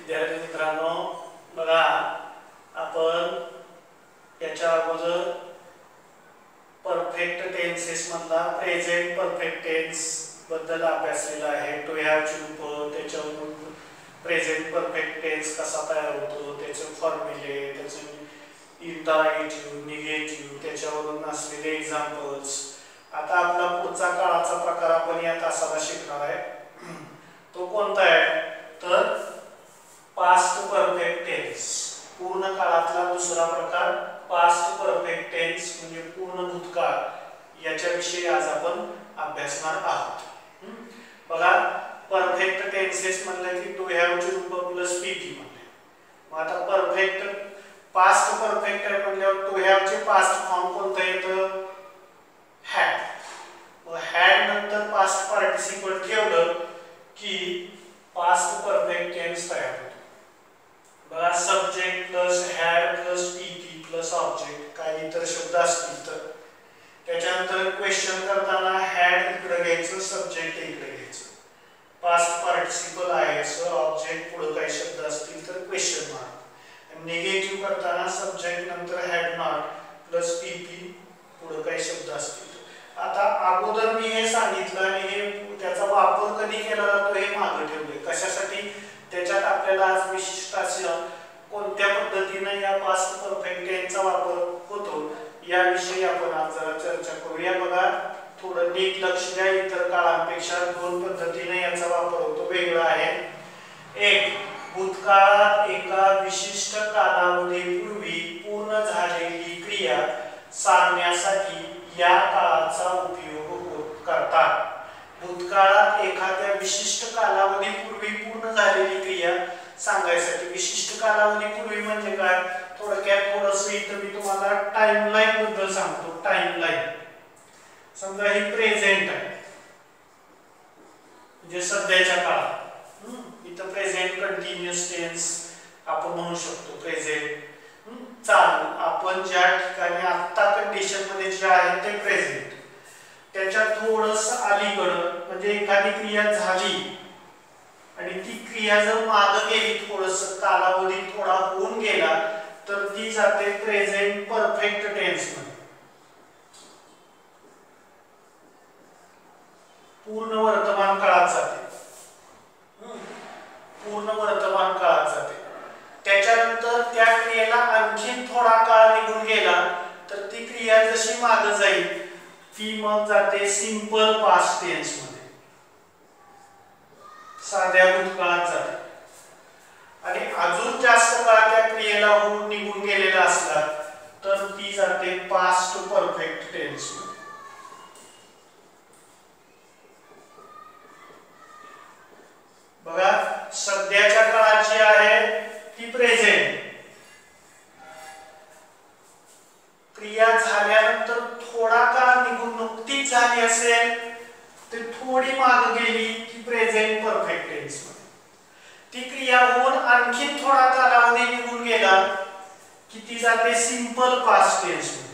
विद्यार्थी मित्रांनो, बघा आपण याच्या अगोदर परफेक्ट टेन्सेस मधला प्रेझेंट परफेक्ट टेन्स बद्दल अभ्यासलेला आहे. टू हॅव ची रूप, त्याच्यावरून प्रेझेंट परफेक्ट टेन्स कसा तयार होतो, त्याचे फॉर्म्युले, त्याचे इंटरॅक्टिव्ह, निगेटिव्ह, त्याच्यावरून असलेले एक्झाम्पल्स. आता आपला पुढचा काळाचा प्रकार आपण या तासाला शिकणार आहे. तो कोणता आहे तर पास्ट परफेक्ट टेन्स. पूर्ण काळातला दुसरा प्रकार पास्ट परफेक्ट टेन्स म्हणजे पूर्ण भूतकाळ. याच्याविषयी आज आपण अभ्यासणार आहोत. बघा परफेक्ट टेन्सेस म्हणलं की टू हॅव ची रूप प्लस पीपी म्हणले. मग आता परफेक्ट पास्ट परफेक्ट आहे म्हणल्यावर टू हॅव चे पास्ट फॉर्म कोणतं येतं हॅड. मग हॅड नंतर पास्ट पार्टिसिपल ठेवलं की पास्ट परफेक्ट टेन्स तयार होतो. बघा subject plus had plus PP plus object काही इतर शब्द असतील तर त्याच्यानंतर क्वेश्चन करताना हॅड इकडे घ्यायचं, सब्जेक्ट इकडे घ्यायचं. पास्ट पार्टिसिपल आहे सो ऑब्जेक्ट पुढे काही शब्द असतील तर क्वेश्चन मार्क. निगेटिव्ह करताना सब्जेक्ट नंतर हॅड नॉट प्लस पीपी पुढे काही शब्द असतील. आता अगोदर मी हे सांगितलं आणि हे त्याचा वापर कधी केला जातो हे मागे ठेवले. कशासाठी? त्याच्यात आपल्याला आज विशिष्ट असं कोणत्या पद्धतीने या पास्ट परफेक्ट टेन्सचा वापर होतो याविषयी आपण आज जरा चर्चा करूया. बघा थोडं नीट लक्ष द्या. इतर काळांपेक्षा दोन पद्धतीने याचा वापर होतो, वेगळा आहे. एक, भूतकाळात एका विशिष्ट कालावधीपूर्वी पूर्ण झालेली क्रिया सांगण्यासाठी या काळाचा उपयोग करतात. भूतकाळात एखाद्या विशिष्ट कालावधीपूर्वी पूर्ण झालेली क्रिया सांगायसाठी. विशिष्ट कालावधीपूर्वी म्हणजे काय? थोडक्यात थोडंसं इथं मी तुम्हाला टाइमलाईन बद्दल सांगतो. टाइमलाईन समजा ही प्रेझेंट आहे म्हणजे सध्याच्या काळात. इथं प्रेझेंट कंटिन्युअस टेन्स आपण म्हणू शकतो. प्रेझेंट चालू, आपण ज्या ठिकाणी आता कंडिशन मध्ये जे आहे ते प्रेझेंट. त्याच्या थोडंसं अलीकडं म्हणजे एखादी क्रिया झाली आणि ती क्रिया जर मागे गेली, थोडंसं कालावधी थोडा होऊन गेला तर ती जाते प्रेझेंट परफेक्ट टेन्स मध्ये. पूर्ण वर्तमान काळात जाते. पूर्ण वर्तमान काळात जाते. त्याच्यानंतर त्या क्रियेला आणखीन थोडा काळ निघून गेला तर ती क्रिया जशी मागे जाईल ती मग जाते सिंपल पास्ट टेन्स मध्ये, साध्या भूतकाळात जाते. आणि अजून जास्त काळ त्या क्रियेला होऊन निघून गेलेला असला तर ती जाते पास्ट परफेक्ट टेन्स मध्ये. बघा सध्याच्या काळात जी आहे ती प्रेझेंट. क्रिया झाल्यानंतर थोडा काळ निघून नुकतीच झाली असेल तर थोडी मागे गेली की प्रेझेंट परफेक्ट टेन्स मध्ये. ती क्रिया होऊन आणखीन थोडा कालावधी निघून गेला की ती जाते सिंपल पास्ट टेन्स मध्ये.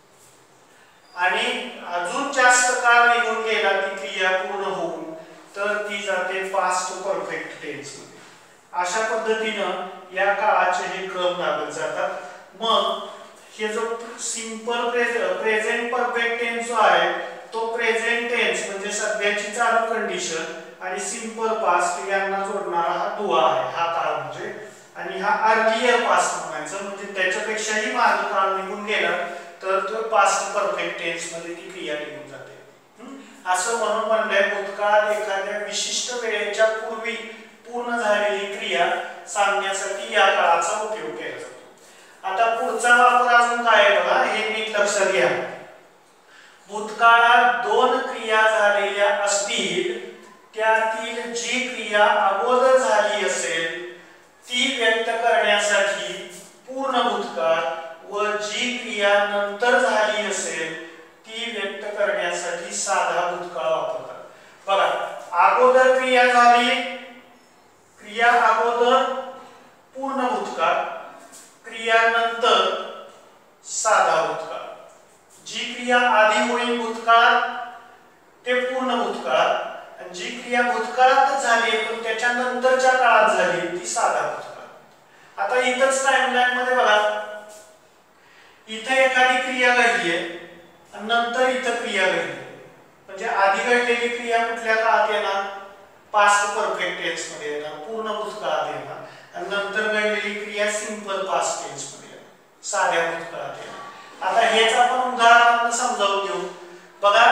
आणि अजून जास्त काळ निघून गेला ती क्रिया पूर्ण होऊन तर ती जाते पास्ट परफेक्ट टेन्स मध्ये. अशा पद्धतीनं या काळाचे हे क्रम लागत जातात. मग हे जो सिंपल प्रेझेंट परफेक्ट टेन्स जो आहे तो प्रेझेंट टेन्स म्हणजे सध्याची चालू कंडिशन आणि सिंपल पास्ट यांना जोडणारा हा दुवा आहे, हा काळ म्हणजे. आणि हा अर्लियर पास्ट म्हणायचं म्हणजे त्याच्यापेक्षाही मागे काळ निघून गेला तर तो पास्ट परफेक्ट टेन्स मध्ये ती क्रिया निघून जाते. असं म्हणून म्हणलंय भूतकाळात एखाद्या विशिष्ट वेळेच्या पूर्वी पूर्ण झालेली क्रिया सांगण्यासाठी या काळाचा उपयोग केला जातो. आता पुढचा वापर अजून काय आहे बघा, हे नीट लक्षात घ्या. भूतकाळात दोन क्रिया झालेल्या असतील त्यातील जी क्रिया अगोदर झाली असेल ती व्यक्त करण्यासाठी पूर्ण भूतकाळ व जी क्रिया नंतर झाली असेल ती व्यक्त करण्यासाठी साधा भूतकाळ वापरतात. बघा अगोदर क्रिया झाली, क्रिया अगोदर पूर्ण भूतकाळ, क्रिया नंतर साधा भूतकाळ. जी क्रिया आधी होईल भूतकाळ ते पूर्ण भूतकाळ आणि आणि जी क्रिया भूतकाळातच झाली पण त्याच्यानंतरच्या काळात झाली ती साधा भूतकाळ। आता इथंच टाइमलाईन मध्ये बघा, इथे एखादी क्रिया घडली आहे आणि नंतर इथं क्रिया घडली, म्हणजे आधी घडलेली क्रिया कुठल्या काळात येणार, पास्ट परफेक्ट टेन्स मध्ये येणार, पूर्ण भूतकाळात येणार, आणि नंतर घडलेली क्रिया सिंपल पास्ट टेन्स मध्ये येणार, साध्या भूतकाळात येणार। आता हेच आपण उदाहरणाने समजावून घेऊ। बघा,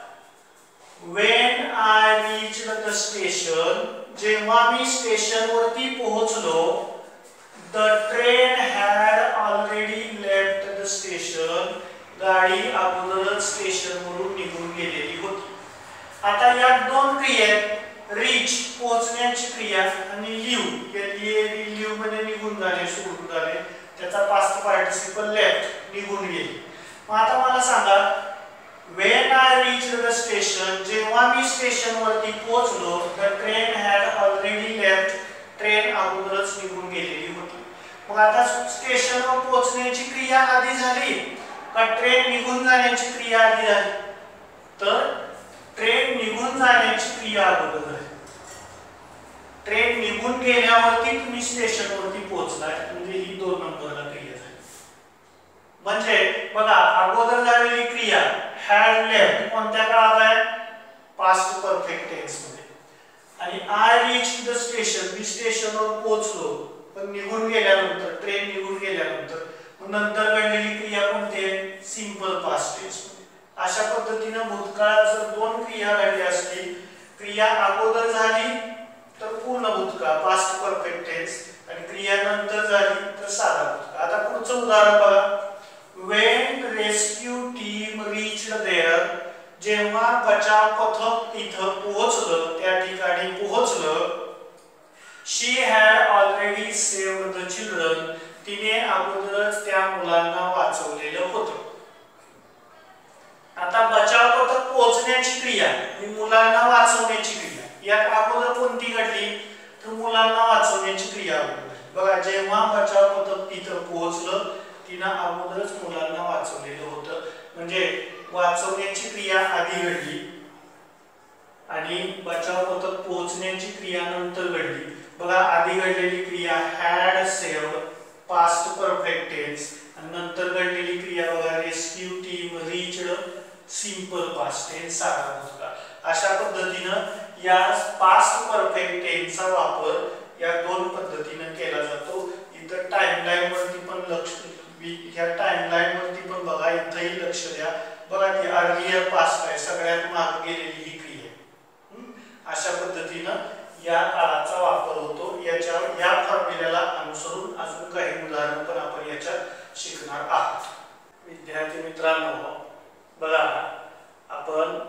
when I reached the station, जेव्हा मी स्टेशन वरती पोहोचलो, the train had already left the station, गाडी अगोदरच स्टेशन वरून निघून गेलेली होती। आता या दोन क्रिया, रीच पोहोचण्याची क्रिया आणि लीव, लीव म्हणजे निघून जाणे, सोडून जाणे, त्याचा पास्ट पार्टिसिपल लेफ्ट, निघून गेली। मग आता मला सांगा, when I reached the station, जेव्हा मी स्टेशन वरती पोहोचलो, the train had already left, train अगोदरच निघून गेलेली होती। मग आता स्टेशनवर पोहोचण्याची क्रिया आधी झाली का ट्रेन निघून जाण्याची क्रिया आधी झाली? तर ट्रेन निघून जाण्याची क्रिया अगोदर झाली। ट्रेन निघून गेल्यावरती तुम्ही स्टेशनवरती पोहोचलाय, म्हणजे ही 2 नंबरला क्रिया झाली। म्हणजे बघा, अगोदर झालेली क्रिया हॅड लेफ्ट कोणत्या काळात आहे, पास्ट परफेक्ट टेन्स मध्ये, आणि आय रीच्ड द स्टेशन, मी स्टेशनवर पोहोचलो, पण निघून गेल्यानंतर, ट्रेन निघून गेल्यानंतर, नंतर घडलेली क्रिया कोणती आहे, सिंपल पास्ट टेन्स मध्ये। अशा पद्धतीने भूतकाळात जर 2 क्रिया घडल्या असतील, क्रिया अगोदर झाली तर पूर्ण भूतकाळ पास्ट परफेक्ट टेन्स, आणि क्रिया नंतर झाली तर साधा भूतकाळ। आता पुढचं उदाहरण बघा, when rescue team reached there, जेव्हा बचाव पथक तिथं पोहोचलं, त्या ठिकाणी पोहोचलं, she had already saved the children, तिने अगोदरच त्या मुलांना वाचवलेलं होतं। आता बचाव पथक पोहोचण्याची क्रिया आणि मुलांना वाचवण्याची क्रिया यात अगोदर कोणती घडली, तर मुलांना वाचवण्याची क्रिया घडली। बघा, जेव्हा बचाव पथक तिथं पोहोचलं, तिने अगोदरच मुलांना वाचवलेलं होतं, म्हणजे वाचवण्याची क्रिया आधी घडली आणि बचाव पथक पोहोचण्याची क्रिया नंतर घडली। बघा, आधी घडलेली क्रिया had saved past perfect tense, आणि नंतर घडलेली क्रिया बघा rescue team reached simple past tense, साधा भूतकाळ। अशा पद्धतीने या पास्ट परफेक्ट टेन्सचा वापर या 2 पद्धतीने केला जातो। इथं टाइमलाईन वरती पण लक्ष, ह्या टाइमलाईन वरती पण बघा, इथंही लक्ष द्या। बघा, ती अर्लियर पास्ट आहे, सगळ्यात मागे गेलेली ही क्रिया। अशा पद्धतीने या काळाचा वापर होतो। या फॉर्म्युल्याला अनुसरून अजून काही उदाहरण पण आपण याच्यात शिकणार आहोत। विद्यार्थी मित्रांनो, बघा, आपण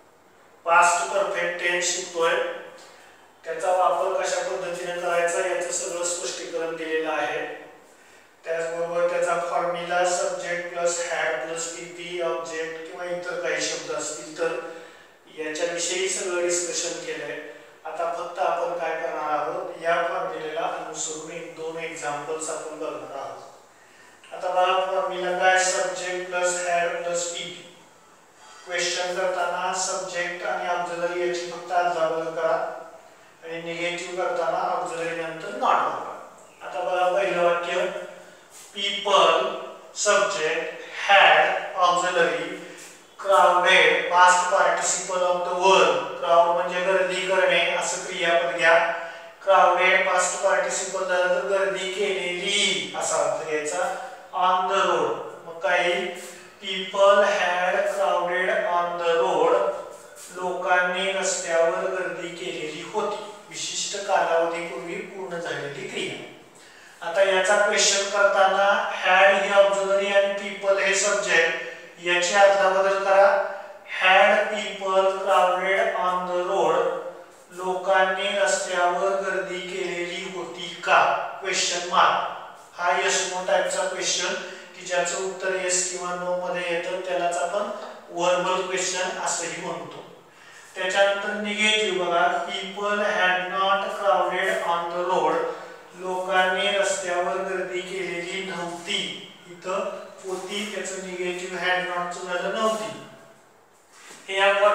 पास्ट परफेक्ट टेन्स शिकतोय, त्याचा वापर कशा पद्धतीने करायचा याचं सगळं स्पष्टीकरण दिलेलं आहे। त्याचबरोबर त्याचा formula subject plus had plus TP object किंवा इतर काही शब्द असतील तर याच्याविषयी सगळं डिस्कशन केलंय। आता फक्त आपण काय करणार आहोत, या फॉर्म्युल्याला अनुसरून 1-2 एक्झाम्पल्स आपण बघणार आहोत। आता बघा, फॉर्म्युला काय, subject plus had plus T. Question करताना सब्जेक्ट आणि ऑक्झिलरी याची फक्त अदलाबदल करा, आणि निगेटिव्ह करताना ऑक्झिलरी नंतर नॉट वापरा। आता बघा, पहिलं वाक्य, people subject had auxiliary crowded past participle of the verb, crowd म्हणजे गर्दी करणे असं क्रियापद घ्या, crowded past participle झालं तर गर्दी केलेली असा अर्थ घ्यायचा, on the road, मग काही people had crowded on the road, लोकांनी रस्त्यावर गर्दी केलेली होती, विशिष्ट कालावधीपूर्वी पूर्ण झालेली क्रिया। आता याचा क्वेश्चन करताना हॅड ही ऑक्झिलरी आणि पीपल हे सब्जेक्ट, याची अदलाबदल करा। Had people crowded on the road, लोकांनी रस्त्यावर गर्दी केलेली होती का, क्वेश्चन मार्क। हा यस नो टाइपचा क्वेश्चन की ज्याचं उत्तर येस किंवा नो मध्ये येतं त्यालाच आपण वर्बल क्वेश्चन असंही म्हणतो। त्याच्यानंतर निगेटिव्ह बघा, people had not crowded on the road, लोकांनी रस्त्यावर गर्दी केलेली नव्हती, इथं होती त्याचं निगेटिव्ह हॅड नॉट झालं नव्हती। हे या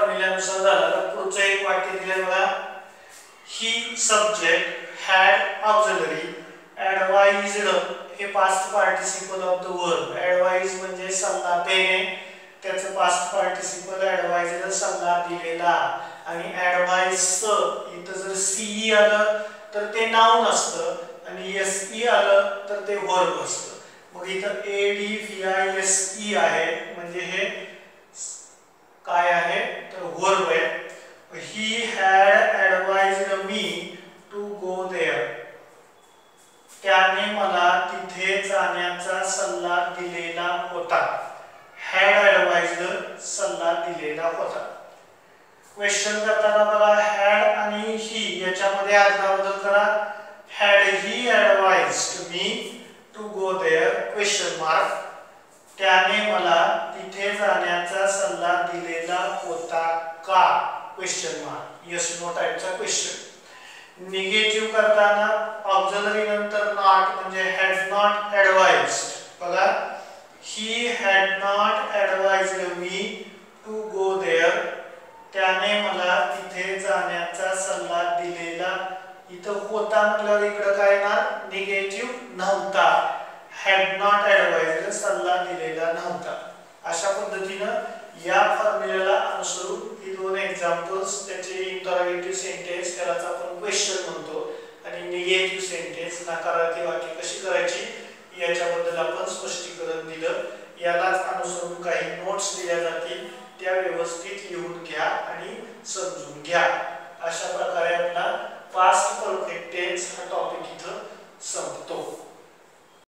फॉर्म्युल्यानुसार झाला. तर पुढचं एक वाक्य दिलंय बघा. He subject had auxiliary advised, हे past participle of the verb. Advise म्हणजे सल्ला देणे, त्याचं पास्ट पार्टिसिपल ॲडवाइज्ड सल्ला दिलेला. आणि ॲडवाइस इथं जर सीई आलं तर ते नाउन असतं आणि एसई आलं तर ते वर्ब असतं. मग इथं ADVISE आहे म्हणजे हे काय आहे तर वर्ब आहे. He had advised me to go there, त्याने मला तिथे जाण्याचा सल्ला दिलेला होता. हॅड ॲडवाइज्ड सल्ला दिलेला होता. क्वेश्चन करताना बघा हॅड आणि ही याच्यामध्ये आदलाबदल करा. Had he advised me to go there question mark, त्याने मला तिथे जाण्याचा सल्ला दिलेला होता का क्वेश्चन मार्क. यस नो टाइपचा क्वेश्चन. निगेटिव्ह करताना ऑक्झिलरी नंतर नॉट म्हणजे हॅड नॉट ॲडवाइज्ड. बघा he had not advised me to go there, त्याने मला तिथे जाण्याचा सल्ला दिलेला. इथं होता म्हटल्यावर इकडं काय येणार निगेटिव्ह नव्हता. हॅड नॉट ॲडवाइज्ड सल्ला दिलेला नव्हता. अशा पद्धतीनं या फॉर्म्युल्याला अनुसरून ही दोन एक्झाम्पल्स, त्याचे इंटरोगेटिव्ह सेंटेन्स त्यालाच आपण क्वेश्चन म्हणतो आणि निगेटिव्ह सेंटेन्स नकारार्थी वाक्य कशी करायची याच्याबद्दल आपण स्पष्टीकरण दिलं. यालाच अनुसरून काही नोट्स दिल्या जातील, त्या व्यवस्थित लिहून घ्या आणि समजून घ्या. अशा प्रकारे आपला पास्ट परफेक्ट टेन्स हा टॉपिक इथं संपला.